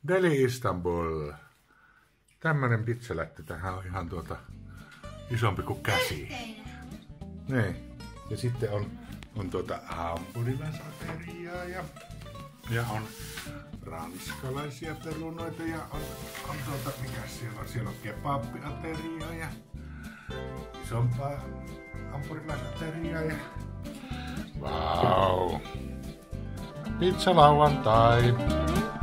Deli Istanbul. Tämmönen pizzalätti, tähän on ihan isompi kuin käsi. Niin. Ja sitten on hampurilaisateriaa ja on ranskalaisia perunoita ja on mikäs siellä on kebabbiateriaa ja isompaa hampurilaisateriaa ja vau! Pizza lauantai!